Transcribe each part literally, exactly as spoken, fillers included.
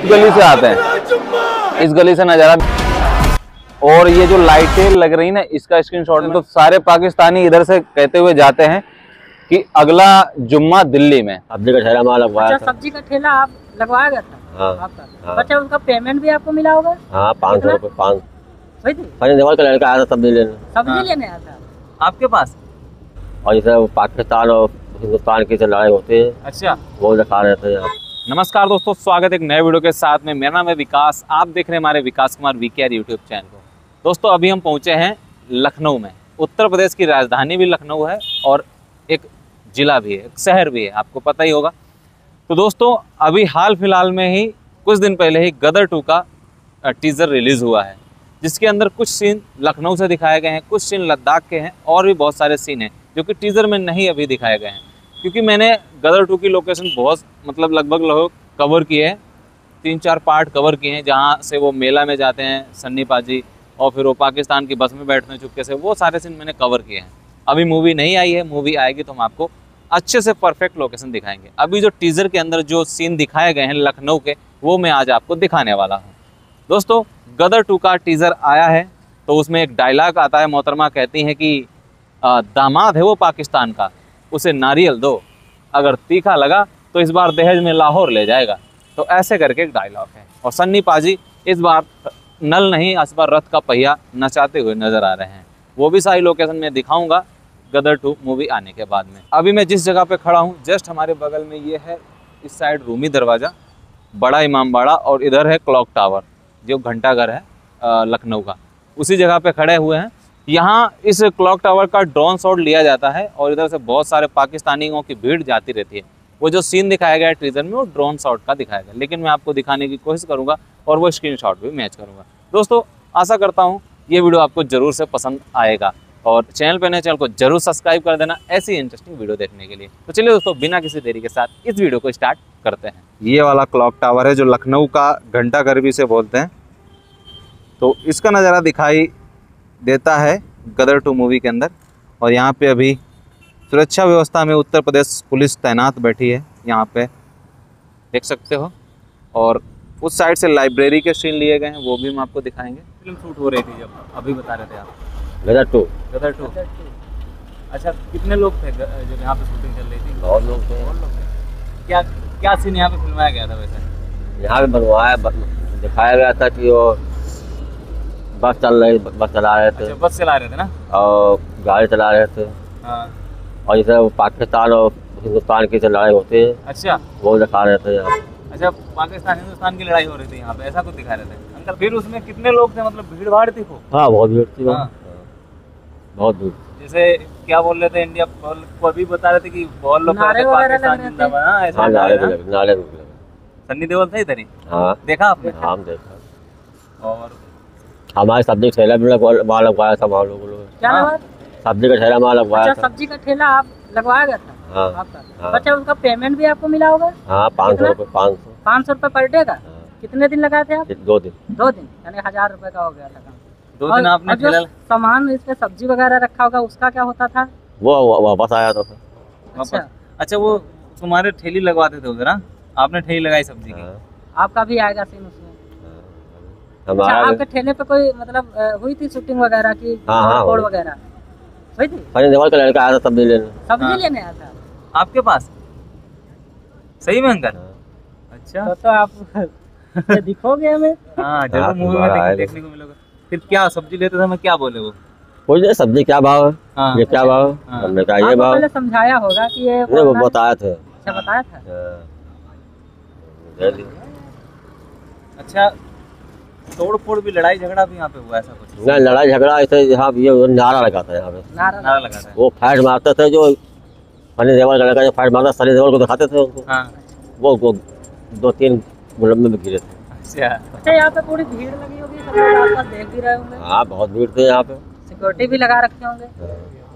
गली से आते हैं, इस गली से नजारा। और ये जो लाइटें लग रही ना, इसका स्क्रीनशॉट में तो सारे पाकिस्तानी इधर से कहते हुए जाते हैं कि अगला जुम्मा दिल्ली में। सब्जी का ठेला वहाँ लगवाया था। सब्जी का ठेला आप लगवाया गया था? हाँ, आपका हाँ। अच्छा, उसका पेमेंट भी आपको मिला होगा? हाँ, पाँच सौ रुपये पाँच सही देवाल का लड़का आया था सब्जी लेने। सब्जी हाँ। लेने आया था आपके पास? और जैसे पाकिस्तान और हिंदुस्तान की लड़ाई होती है, अच्छा, वो दिखा रहे थे यहाँ। नमस्कार दोस्तों, स्वागत है एक नए वीडियो के साथ में। मेरा नाम है विकास, आप देख रहे हैं हमारे Vikas Kumar VKR YouTube channel को। दोस्तों अभी हम पहुंचे हैं लखनऊ में। उत्तर प्रदेश की राजधानी भी लखनऊ है और एक ज़िला भी है, एक शहर भी है, आपको पता ही होगा। तो दोस्तों अभी हाल फिलहाल में ही कुछ दिन पहले ही गदर टू का टीज़र रिलीज़ हुआ है, जिसके अंदर कुछ सीन लखनऊ से दिखाए गए हैं, कुछ सीन लद्दाख के हैं और भी बहुत सारे सीन हैं जो कि टीज़र में नहीं अभी दिखाए गए हैं। क्योंकि मैंने गदर टू की लोकेशन बहुत मतलब लगभग लगभग कवर किए हैं, तीन चार पार्ट कवर किए हैं, जहाँ से वो मेला में जाते हैं सन्नी पाजी और फिर वो पाकिस्तान की बस में बैठते हैं चुपके से, वो सारे सीन मैंने कवर किए हैं। अभी मूवी नहीं आई है, मूवी आएगी तो हम आपको अच्छे से परफेक्ट लोकेशन दिखाएंगे। अभी जो टीज़र के अंदर जो सीन दिखाए गए हैं लखनऊ के, वो मैं आज आपको दिखाने वाला हूँ। दोस्तों गदर टू का टीज़र आया है तो उसमें एक डायलॉग आता है, मोहतरमा कहती हैं कि दामाद है वो पाकिस्तान का, उसे नारियल दो, अगर तीखा लगा तो इस बार दहेज में लाहौर ले जाएगा। तो ऐसे करके एक डायलॉग है। और सन्नी पाजी इस बार नल नहीं, इस बार रथ का पहिया नचाते हुए नजर आ रहे हैं। वो भी सारी लोकेशन में दिखाऊंगा गदर टू मूवी आने के बाद में। अभी मैं जिस जगह पे खड़ा हूँ जस्ट हमारे बगल में ये है, इस साइड रूमी दरवाज़ा, बड़ा इमामबाड़ा, और इधर है क्लॉक टावर जो घंटाघर है लखनऊ का, उसी जगह पे खड़े हुए हैं। यहाँ इस क्लॉक टावर का ड्रोन शॉट लिया जाता है और इधर से बहुत सारे पाकिस्तानियों की भीड़ जाती रहती है। वो जो सीन दिखाया गया है टीज़र में वो ड्रोन शॉट का दिखाया गया, लेकिन मैं आपको दिखाने की कोशिश करूँगा और वो स्क्रीनशॉट भी मैच करूँगा। दोस्तों आशा करता हूँ ये वीडियो आपको ज़रूर से पसंद आएगा और चैनल पर नए चैनल को जरूर सब्सक्राइब कर देना ऐसी इंटरेस्टिंग वीडियो देखने के लिए। तो चलिए दोस्तों बिना किसी देरी के साथ इस वीडियो को स्टार्ट करते हैं। ये वाला क्लॉक टावर है जो लखनऊ का घंटाघर भी से बोलते हैं, तो इसका नज़ारा दिखाई देता है गदर टू मूवी के अंदर। और यहाँ पे अभी सुरक्षा व्यवस्था में उत्तर प्रदेश पुलिस तैनात बैठी है, यहाँ पे देख सकते हो। और उस साइड से लाइब्रेरी के सीन लिए गए हैं, वो भी हम आपको दिखाएंगे। फिल्म शूट हो रही थी जब, अभी बता रहे थे आप। गदर टू गदर टू अच्छा, कितने लोग थे जब यहाँ पे शूटिंग चल रही थी? बहुत लोग थे। बहुत लोग थे। क्या क्या सीन यहाँ पे फिल्माया गया था वैसे? यहाँ पे बनवाया दिखाया गया था कि वो बस चल रही बस चला रहे थे। अच्छा, बस चला रहे थे ना, और गाड़ी चला रहे थे। हाँ। और जैसे पाकिस्तान और हिंदुस्तान की लड़ाई होती है, अच्छा, वो दिखा रहे थे यहाँ। अच्छा, पाकिस्तान हिंदुस्तान की लड़ाई हो रही थी यहाँ पे, ऐसा कुछ दिखा रहे थे अंकल। फिर उसमें कितने लोग थे, मतलब भीड़ भाड़ थी खूब? हाँ बहुत भीड़ थी। हाँ। बहुत भीड़। जैसे क्या बोल रहे थे, इंडिया को अभी बता रहे थे कि बहुत लोग पाकिस्तान जिंदाबाद। हाँ, ऐसा हाँ, नारे भी ना? लगे, नारे भी लगे। सन्नी देओल था इधर ही। हाँ देखा आपने? हाँ हम देखा। और हमारे सब्जी का ठेला भी वहाँ लगवाया था, वहाँ लोगों ने। क्या हाँ। लगवाया? सब्जी का ठेला वहाँ लगवाया अच्छा, था। सब्जी का ठेला आप लगवाया गया था? हाँ, आपका हाँ। अच्छा, उसका पेमेंट भी आपको मिला होगा? हाँ, पाँच सौ रुपये पाँच सौ पाँच सौ रुपये पर डे का। हाँ। कितने दिन लगाए थे आप? दो दिन। दो दिन, यानी हजार रुपए का हो गया था। दो दिन आपने जो ठेला सामान इसमें सब्जी वगैरह रखा होगा उसका क्या होता था? वो वापस आया था। अच्छा, अच्छा, वो तुम्हारे ठेली लगवाते थे उधर? हाँ, आपने ठेली लगाई सब्जी की। हाँ, आपका भी आएगा सीन उसमें? हाँ। अच्छा, हमारा आपके ठेले पे कोई मतलब अ, हुई थी शूटिंग वगैरह की? हाँ, हाँ, कोड हुई। वगैरह हुई थी? सनी देओल का लड़का आया था सब्जी लेने। सब्जी हाँ। लेने आया था आपके पास? सही में अंकल? हाँ। अच्छा, तो, तो आप दिखोगे हमें? हाँ जरूर हाँ, मूवी में तुम्हारा देख, आएगा। देखने को मिलेगा। फिर क्या सब्जी लेते थे, मैं क्या बोले वो? बोल रहे सब्जी क्या भाव है, हाँ। ये क्या भाव है? हाँ। हमने कहा ये आपको भाव। पहले समझाया होगा कि ये नहीं वो बताया थे। अच्छा, बताया था। हाँ। दे दी। अच्छा, तोड़ फोड़ भी, लड़ाई झगड़ा भी यहाँ पे हुआ, ऐसा कुछ? नहीं लड़ाई झगड़ा ऐसे यहाँ ये नारा लगा था यहाँ पे। नारा नारा लगा था। वो फाइट मारते थे, जो सनी देओल का लड़का जो फाइट मारता सनी देओल को दिखाते थे उनको। हाँ। वो वो दो तीन गुलम में गिरे थे। अच्छा, अच्छा, यहाँ पे पूरी भीड़ लगी होगी, सब लोग आसपास देख भी रहे होंगे, हाँ बहुत भीड़ थे यहाँ पे। सिक्योरिटी भी लगा रखे होंगे। हाँ।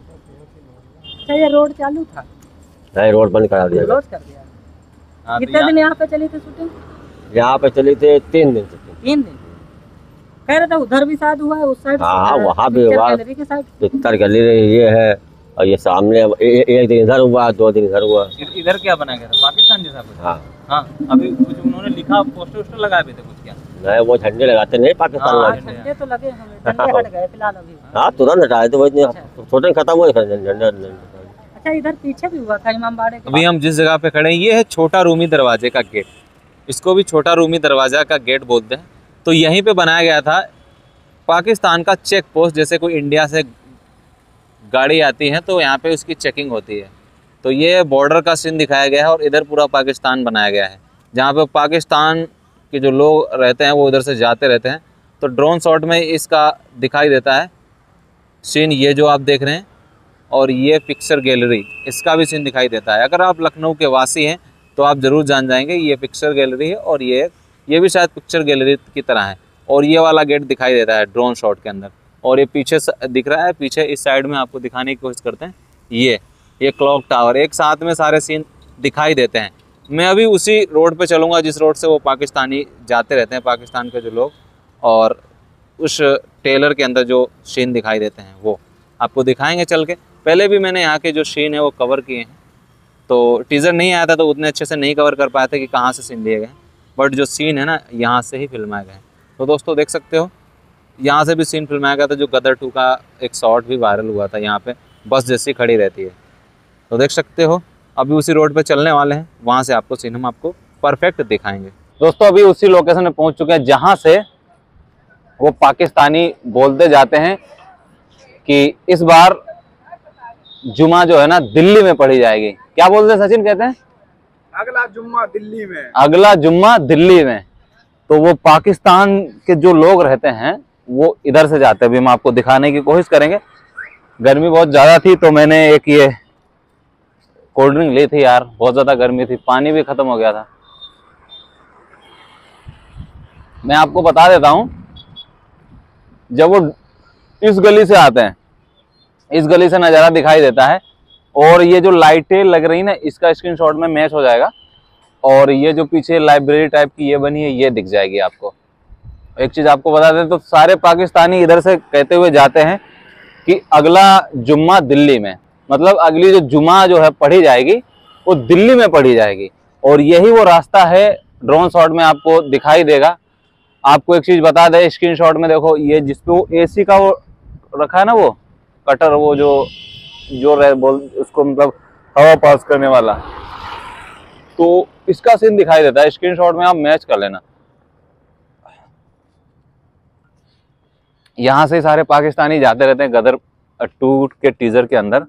अच्छा, ये रोड चालू था? नहीं रोड बंद करा दिया। क्लोज कर दिया। हाँ, तो कितने यहाँ- दिन यहाँ पे चली थी शूटिंग? यहाँ पे चली थी तीन दिन से। तीन दिन। कह रहे थे उधर भी शायद हुआ है, उस साइड? हाँ, हाँ, वहाँ भी पिक्चर हुआ। गैलरी के साइड? पिक्चर गली ये है और ये सामने ए, एक दिन इधर हुआ, दो दिन इधर हुआ। इधर क्या बना गया था, पाकिस्तान जैसा कुछ? हाँ हाँ, अभी कुछ उन्होंने लिखा, पोस्टर वोस्टर लगाए हुए थे कुछ क्या? नहीं, वो झंडे लगाते नहीं पाकिस्तान हाँ, वाले। झंडे तो लगे हमें, झंडे हट गए फिलहाल अभी। हाँ, तुरंत हटाए तो वही छोटे खत्म हुए झंडे। अच्छा, इधर पीछे भी हुआ था इमामबाड़े के। अभी हम जिस जगह पे खड़े हैं ये है छोटा रूमी दरवाजे का गेट, इसको भी छोटा रूमी दरवाजा का गेट बोलते हैं। तो यहीं पे बनाया गया था पाकिस्तान का चेक पोस्ट। जैसे कोई इंडिया से गाड़ी आती है तो यहाँ पे उसकी चेकिंग होती है। तो ये बॉर्डर का सीन दिखाया गया है और इधर पूरा पाकिस्तान बनाया गया है, जहाँ पे पाकिस्तान के जो लोग रहते हैं वो इधर से जाते रहते हैं। तो ड्रोन शॉट में इसका दिखाई देता है सीन, ये जो आप देख रहे हैं। और ये पिक्चर गैलरी, इसका भी सीन दिखाई देता है। अगर आप लखनऊ के वासी हैं तो आप ज़रूर जान जाएंगे ये पिक्चर गैलरी है, और ये ये भी शायद पिक्चर गैलरी की तरह है। और ये वाला गेट दिखाई देता है ड्रोन शॉट के अंदर। और ये पीछे दिख रहा है, पीछे इस साइड में आपको दिखाने की कोशिश करते हैं, ये ये क्लॉक टावर, एक साथ में सारे सीन दिखाई देते हैं। मैं अभी उसी रोड पे चलूँगा जिस रोड से वो पाकिस्तानी जाते रहते हैं, पाकिस्तान के जो लोग, और उस टेलर के अंदर जो सीन दिखाई देते हैं वो आपको दिखाएंगे चल के। पहले भी मैंने यहाँ के जो सीन है वो कवर किए हैं, तो टीज़र नहीं आया था तो उतने अच्छे से नहीं कवर कर पाए थे कि कहाँ से सीन लिए गए, बट जो सीन है ना यहाँ से ही फिल्माए गए। तो दोस्तों देख सकते हो यहाँ से भी सीन फिल्माया गया था। जो गदर टू का एक शॉट भी वायरल हुआ था, यहाँ पे बस जैसी खड़ी रहती है, तो देख सकते हो। अभी उसी रोड पे चलने वाले हैं, वहाँ से आपको सीन हम आपको परफेक्ट दिखाएंगे। दोस्तों अभी उसी लोकेशन में पहुँच चुके हैं जहाँ से वो पाकिस्तानी बोलते जाते हैं कि इस बार जुमा जो है ना दिल्ली में पढ़ी जाएगी। क्या बोलते हैं सचिन, कहते हैं अगला जुम्मा दिल्ली में, अगला जुम्मा दिल्ली में। तो वो पाकिस्तान के जो लोग रहते हैं वो इधर से जाते हैं। अभी हम आपको दिखाने की कोशिश करेंगे। गर्मी बहुत ज़्यादा थी तो मैंने एक ये कोल्ड ड्रिंक ली थी यार, बहुत ज़्यादा गर्मी थी, पानी भी ख़त्म हो गया था। मैं आपको बता देता हूँ, जब वो इस गली से आते हैं, इस गली से नज़ारा दिखाई देता है, और ये जो लाइटें लग रही ना इसका स्क्रीनशॉट में मैच हो जाएगा। और ये जो पीछे लाइब्रेरी टाइप की ये बनी है ये दिख जाएगी आपको। एक चीज़ आपको बता दें तो सारे पाकिस्तानी इधर से कहते हुए जाते हैं कि अगला जुम्मा दिल्ली में, मतलब अगली जो जुम्मा जो है पढ़ी जाएगी वो दिल्ली में पढ़ी जाएगी। और यही वो रास्ता है, ड्रोन शॉट में आपको दिखाई देगा। आपको एक चीज़ बता दें, स्क्रीनशॉट में देखो ये जिसपे वो एसी का वो रखा है ना, वो कटर, वो जो जो रह बोल उसको मतलब हवा पास करने वाला, तो इसका सीन दिखाई देता है। स्क्रीनशॉट में आप मैच कर लेना। यहां से सारे पाकिस्तानी जाते रहते हैं गदर टू के टीजर के अंदर,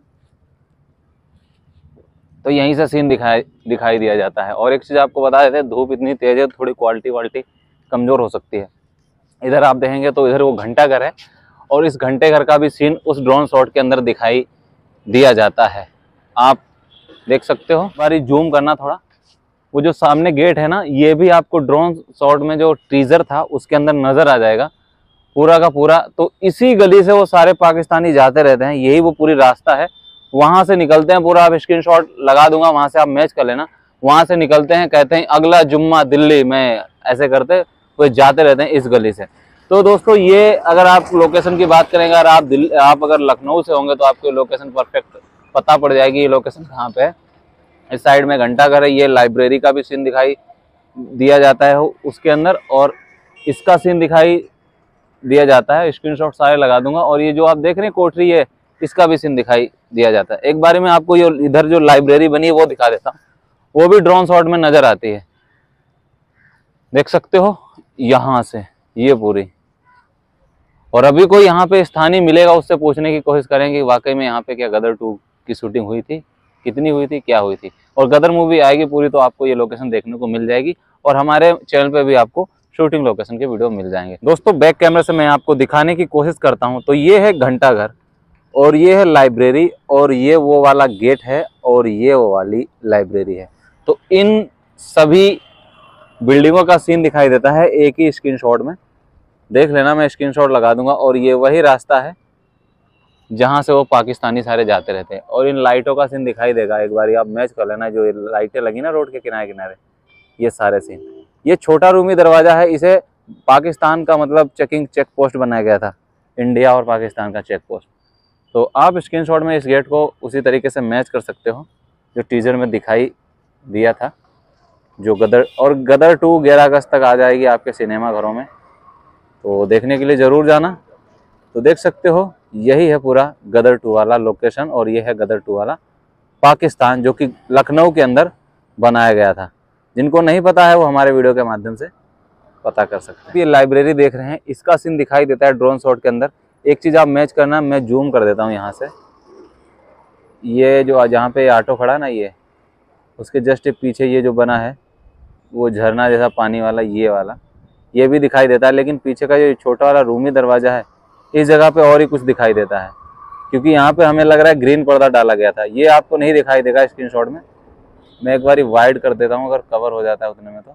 तो यहीं से सीन दिखाई दिखाई दिया जाता है। और एक चीज़ आपको बता देते हैं, धूप इतनी तेज है थोड़ी क्वालिटी वालिटी कमज़ोर हो सकती है। इधर आप देखेंगे तो इधर वो घंटा घर है, और इस घंटे घर का भी सीन उस ड्रोन शॉट के अंदर दिखाई दिया जाता है। आप देख सकते हो, बारी जूम करना थोड़ा, वो जो सामने गेट है ना ये भी आपको ड्रोन शॉट में जो टीजर था उसके अंदर नज़र आ जाएगा पूरा का पूरा। तो इसी गली से वो सारे पाकिस्तानी जाते रहते हैं, यही वो पूरी रास्ता है। वहाँ से निकलते हैं, पूरा आप स्क्रीनशॉट लगा दूंगा, वहाँ से आप मैच कर लेना। वहाँ से निकलते हैं, कहते हैं अगला जुम्मा दिल्ली में, ऐसे करते वो जाते रहते हैं इस गली से। तो दोस्तों ये अगर आप लोकेशन की बात करेंगे, अगर आप दिल्ली आप अगर लखनऊ से होंगे तो आपको लोकेशन परफेक्ट पता पड़ जाएगी ये लोकेशन कहाँ पे है। इस साइड में घंटा घर है, ये लाइब्रेरी का भी सीन दिखाई दिया जाता है उसके अंदर, और इसका सीन दिखाई दिया जाता है। स्क्रीनशॉट सारे लगा दूंगा। और ये जो आप देख रहे हैं कोठरी है, इसका भी सीन दिखाई दिया जाता है। एक बार में आपको ये इधर जो लाइब्रेरी बनी है वो दिखा देता हूँ, वो भी ड्रोन शॉट में नजर आती है, देख सकते हो यहाँ से ये पूरी। और अभी कोई यहाँ पे स्थानीय मिलेगा उससे पूछने की कोशिश करेंगे वाकई में यहाँ पे क्या गदर टू की शूटिंग हुई थी, कितनी हुई थी, क्या हुई थी। और गदर मूवी आएगी पूरी तो आपको ये लोकेशन देखने को मिल जाएगी, और हमारे चैनल पे भी आपको शूटिंग लोकेशन के वीडियो मिल जाएंगे। दोस्तों बैक कैमरे से मैं आपको दिखाने की कोशिश करता हूँ। तो ये है घंटा घर, और ये है लाइब्रेरी, और ये वो वाला गेट है, और ये वो वाली लाइब्रेरी है। तो इन सभी बिल्डिंगों का सीन दिखाई देता है एक ही स्क्रीनशॉट में, देख लेना, मैं स्क्रीनशॉट लगा दूंगा। और ये वही रास्ता है जहाँ से वो पाकिस्तानी सारे जाते रहते हैं। और इन लाइटों का सीन दिखाई देगा, एक बार आप मैच कर लेना, जो लाइटें लगी ना रोड के किनारे किनारे, ये सारे सीन। ये छोटा रूमी दरवाज़ा है, इसे पाकिस्तान का मतलब चेकिंग चेक पोस्ट बनाया गया था, इंडिया और पाकिस्तान का चेक पोस्ट। तो आप स्क्रीनशॉट में इस गेट को उसी तरीके से मैच कर सकते हो जो टीजर में दिखाई दिया था। जो गदर, और गदर टू ग्यारह अगस्त तक आ जाएगी आपके सिनेमा घरों में, तो देखने के लिए ज़रूर जाना। तो देख सकते हो यही है पूरा गदर टू वाला लोकेशन, और ये है गदर टू वाला पाकिस्तान, जो कि लखनऊ के अंदर बनाया गया था। जिनको नहीं पता है वो हमारे वीडियो के माध्यम से पता कर सकते हैं। ये लाइब्रेरी देख रहे हैं, इसका सीन दिखाई देता है ड्रोन शॉट के अंदर। एक चीज़ आप मैच करना, मैं जूम कर देता हूँ यहाँ से। ये जो जहाँ पे ऑटो खड़ा है ना, ये उसके जस्ट पीछे ये जो बना है वो झरना जैसा पानी वाला, ये वाला ये भी दिखाई देता है। लेकिन पीछे का जो छोटा वाला रूमी दरवाज़ा है, इस जगह पे और ही कुछ दिखाई देता है, क्योंकि यहाँ पे हमें लग रहा है ग्रीन पर्दा डाला गया था। ये आपको नहीं दिखाई देगा स्क्रीनशॉट में। मैं एक बार वाइड कर देता हूँ, अगर कवर हो जाता है उतने में तो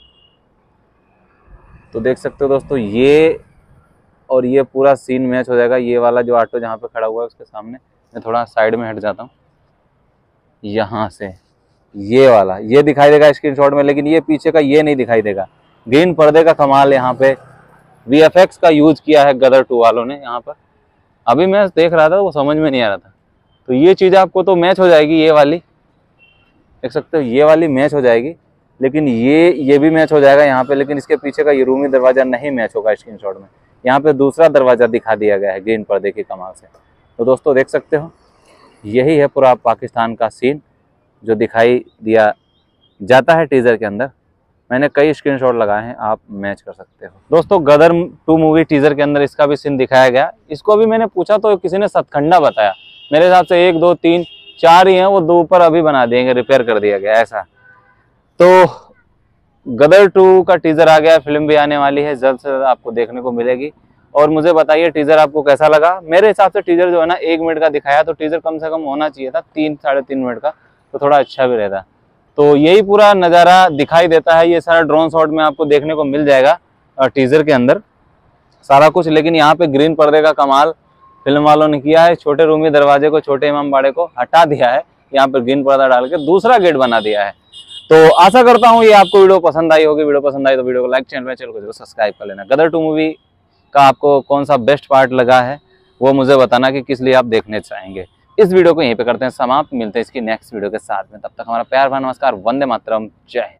तो देख सकते हो दोस्तों, ये और ये पूरा सीन मैच हो जाएगा। ये वाला जो ऑटो जहाँ पे खड़ा हुआ है उसके सामने, मैं थोड़ा साइड में हट जाता हूँ, यहाँ से ये वाला ये दिखाई देगा स्क्रीनशॉट में, लेकिन ये पीछे का ये नहीं दिखाई देगा। ग्रीन पर्दे का कमाल यहाँ पे वी एफ एक्स का यूज किया है गदर टू वालों ने यहाँ पर। अभी मैं देख रहा था वो समझ में नहीं आ रहा था, तो ये चीज़ आपको तो मैच हो जाएगी। ये वाली देख सकते हो, ये वाली मैच हो जाएगी, लेकिन ये ये भी मैच हो जाएगा यहाँ पे, लेकिन इसके पीछे का ये रूमी दरवाज़ा नहीं मैच होगा स्क्रीनशॉट में। यहाँ पे दूसरा दरवाज़ा दिखा दिया गया है ग्रीन पर्दे की कमाल से। तो दोस्तों देख सकते हो, यही है पूरा पाकिस्तान का सीन जो दिखाई दिया जाता है टीज़र के अंदर। मैंने कई स्क्रीनशॉट लगाए हैं, आप मैच कर सकते हो। दोस्तों गदर टू मूवी टीज़र के अंदर इसका भी सीन दिखाया गया। इसको भी मैंने पूछा तो किसी ने सतखंडा बताया। मेरे हिसाब से एक दो तीन चार ही हैं, वो दो ऊपर अभी बना देंगे, रिपेयर कर दिया गया ऐसा। तो गदर टू का टीज़र आ गया, फिल्म भी आने वाली है, जल्द से जल्द आपको देखने को मिलेगी। और मुझे बताइए टीज़र आपको कैसा लगा। मेरे हिसाब से टीज़र जो है ना एक मिनट का दिखाया, तो टीज़र कम से कम होना चाहिए था तीन साढ़े तीन मिनट का, तो थोड़ा अच्छा भी रहता। तो यही पूरा नज़ारा दिखाई देता है, ये सारा ड्रोन शॉट में आपको देखने को मिल जाएगा टीज़र के अंदर सारा कुछ। लेकिन यहाँ पे ग्रीन पर्दे का कमाल फिल्म वालों ने किया है। छोटे रूमी दरवाजे को, छोटे इमाम बाड़े को हटा दिया है, यहाँ पर ग्रीन पर्दा डाल के दूसरा गेट बना दिया है। तो आशा करता हूँ ये आपको वीडियो पसंद आई होगी। वीडियो पसंद आई तो वीडियो को लाइक, चैनल चैनल को जरूर सब्सक्राइब कर लेना। गदर टू मूवी का आपको कौन सा बेस्ट पार्ट लगा है वो मुझे बताना कि किस लिए आप देखने चाहेंगे। इस वीडियो को यहीं पे करते हैं समाप्त, मिलते हैं इसकी नेक्स्ट वीडियो के साथ में। तब तक हमारा प्यार भरा नमस्कार, वंदे मातरम, जय हिंद।